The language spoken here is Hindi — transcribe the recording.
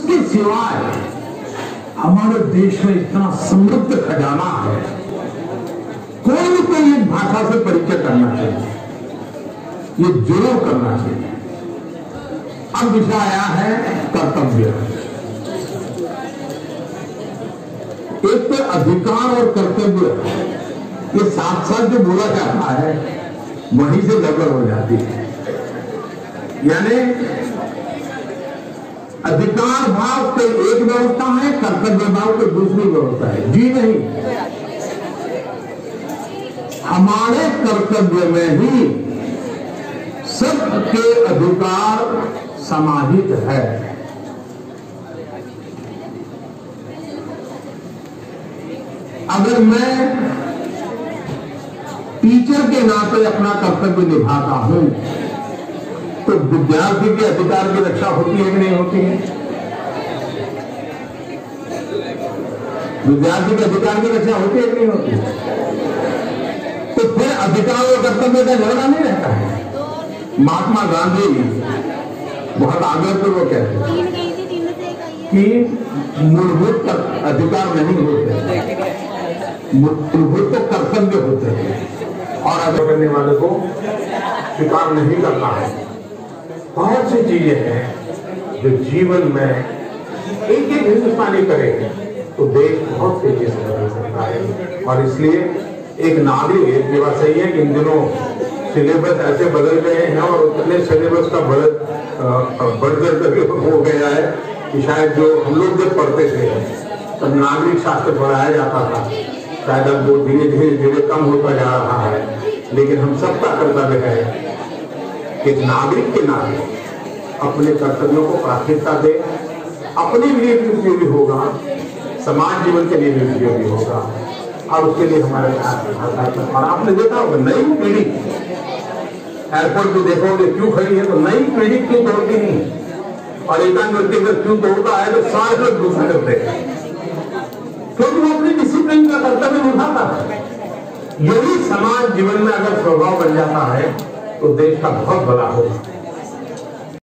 उसके सिवाय हमारे देश में इतना समृद्ध खजाना है, कोई तो ये भाषा से परिचय करना चाहिए, ये जरूर करना चाहिए। अब विषय आया है कर्तव्य। एक तो अधिकार और कर्तव्य ये साथ साथ जो बोला जाता है वहीं से गड़बड़ हो जाती है। यानी अधिकार भाव के एक व्यवस्था है, कर्तव्य भाव के दूसरी व्यवस्था है। जी नहीं, हमारे कर्तव्य में ही सबके अधिकार समाहित है। अगर मैं टीचर के नाते अपना कर्तव्य निभाता हूं तो विद्यार्थी के अधिकार की रक्षा होती है कि नहीं होती है? विद्यार्थी के अधिकार की रक्षा होती है कि नहीं होती है? तो फिर अधिकार और कर्तव्य का झगड़ा नहीं रहता है। महात्मा गांधी बहुत आग्रहपूर्वक कहते हैं कि मूलभूत अधिकार नहीं होते, मूलभूत तो कर्तव्य होते हैं और अगर करने वाले को स्वीकार नहीं करना है। बहुत सी चीजें हैं जो जीवन में एक एक हिंदुस्तानी करे तो देश बहुत तेजी से बदल सकता है। और इसलिए एक नागरिक, एक ये बात सही है कि इन दिनों सिलेबस ऐसे बदल गए हैं और उतने सिलेबस का बढ़ हो गया है कि शायद जो हम लोग जब पढ़ते थे तब नागरिक शास्त्र पढ़ाया जाता था, शायद अब वो धीरे धीरे कम होता जा रहा है। लेकिन हम सबका कर्तव्य है कि नागरिक के नाते अपने कर्तव्यों को प्राथमिकता दे, अपने लिए भी उपयोगी होगा, समाज जीवन के लिए भी उपयोगी होगा और उसके लिए हमारे और आपने देखा होगा नई पीढ़ी एयरपोर्ट पे देखोगे क्यों खड़ी है तो नई पीढ़ी क्यों दौड़ती नहीं और एकांक व्यक्ति अगर क्यों दौड़ता है तो सारे लोग गुस्सा करते हैं क्योंकि वो अपनी डिसिप्लिन का कर्तव्य निभाता है। यही समाज जीवन में अगर स्वभाव बन जाता है तो देश का बहुत भला होगा।